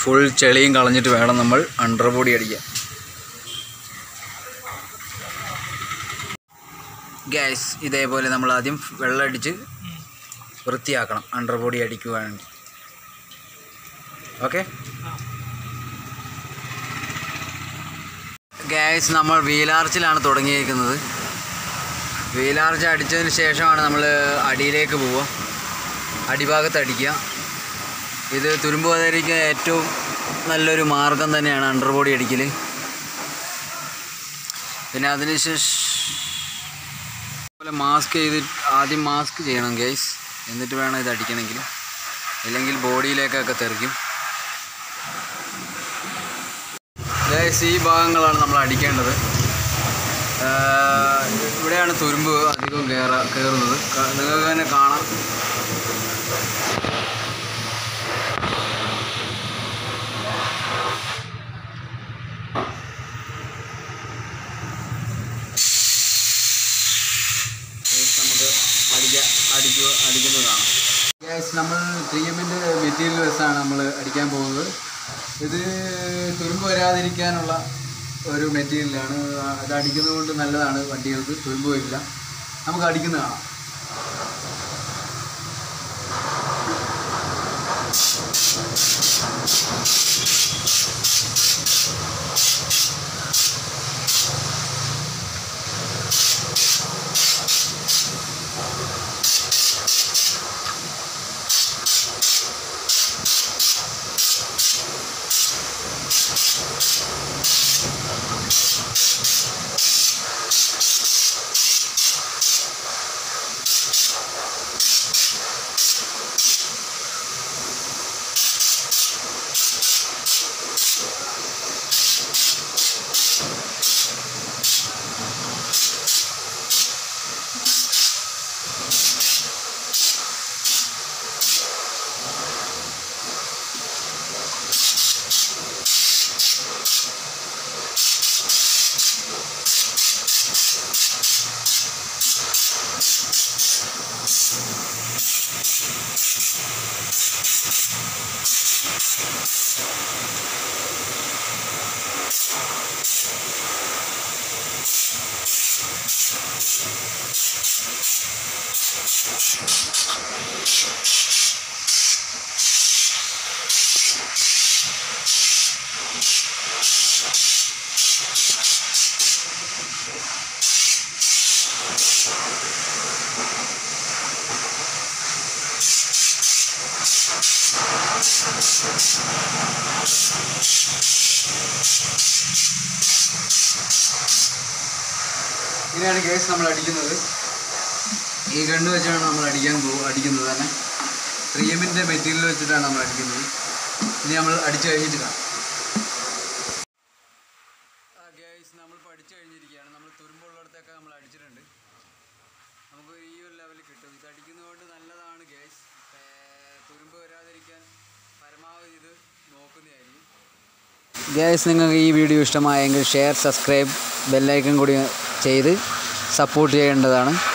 Full ചെളിയും കളഞ്ഞിട്ട് വേണം നമ്മൾ അണ്ടർ ബോഡി അടിക്കാൻ. ഗ്യാസ് ഇതേപോലെ നമ്മൾ ആദ്യം വെള്ളം അടിച്ച് വൃത്തിയാക്കണം അണ്ടർ ബോഡി അടിക്കുവാണെങ്കിൽ. ഓക്കെ ഗ്യാസ്, നമ്മൾ വീലാർച്ചിലാണ് തുടങ്ങിയിരിക്കുന്നത്. വീലാർച്ച് അടിച്ചതിന് ശേഷമാണ് നമ്മൾ അടിയിലേക്ക് പോവുക, അടിഭാഗത്ത് അടിക്കുക. ഇത് തുരുമ്പ് വരാതിരിക്കാൻ ഏറ്റവും നല്ലൊരു മാർഗം തന്നെയാണ് അണ്ടർ ബോഡി അടിക്കൽ. പിന്നെ അതിനുശേഷം മാസ്ക് ചെയ്ത് ആദ്യം മാസ്ക് ചെയ്യണം ഗൈസ്, എന്നിട്ട് വേണം ഇത് അടിക്കണമെങ്കിൽ, ഇല്ലെങ്കിൽ ബോഡിയിലേക്കൊക്കെ തെറിക്കും ഗൈസ്. ഈ ഭാഗങ്ങളാണ് നമ്മൾ അടിക്കേണ്ടത്. ഇവിടെയാണ് തുരുമ്പ് അധികം കയറുന്നത്, നിങ്ങൾക്ക് തന്നെ കാണാം. നമുക്ക് അടിക്കുന്നതാണ് ഗ്യാസ്. നമ്മൾ 3Mൻ്റെ മെറ്റീരിയൽ വെച്ചാണ് നമ്മൾ അടിക്കാൻ പോകുന്നത്. ഇത് തുരുമ്പ് വരാതിരിക്കാനുള്ള ഒരു മെറ്റീരിയലാണ്. അത് അടിക്കുന്നത് കൊണ്ട് നല്ലതാണ്, വണ്ടികൾക്ക് തുരുമ്പ് വരില്ല. നമുക്ക് അടിക്കുന്നത് കാണാം. ഇങ്ങനെയാണ് ഗ്യാസ് നമ്മൾ അടിക്കുന്നത്. ഈ ഗണ്ണ് വെച്ചാണ് നമ്മൾ അടിക്കുന്നത് തന്നെ. 3Mൻ്റെ മെറ്റീരിയൽ വെച്ചിട്ടാണ് നമ്മൾ അടിക്കുന്നത്. ഇനി നമ്മൾ അടിച്ചു കഴിഞ്ഞിട്ട് കാണാം. ഗ്യാസ് നമ്മളിപ്പോൾ അടിച്ചു കഴിഞ്ഞിരിക്കുകയാണ്. നമ്മൾ തുരുമ്പുള്ളിടത്തൊക്കെ നമ്മൾ അടിച്ചിട്ടുണ്ട്. നമുക്ക് ഈ ഒരു ലെവലിൽ കിട്ടും. ഇത് അടിക്കുന്നതുകൊണ്ട് നല്ലതാണ് ഗ്യാസ്. തുരുമ്പ് വരാതിരിക്കാൻ പരമാവധി ഇത് നോക്കുന്നതായിരിക്കും. ഗ്യാസ്, നിങ്ങൾക്ക് ഈ വീഡിയോ ഇഷ്ടമായെങ്കിൽ ഷെയർ, സബ്സ്ക്രൈബ്, ബെല്ലൈക്കൺ കൂടി ചെയ്ത് സപ്പോർട്ട് ചെയ്യേണ്ടതാണ്.